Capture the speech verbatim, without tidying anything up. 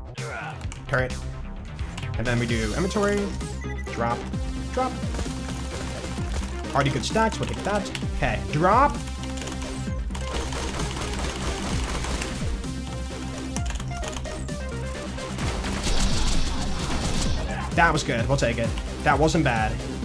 Turret. And then we do inventory. Drop. Drop. Already good stacks. We'll take that. Okay. Drop. That was good. We'll take it. That wasn't bad.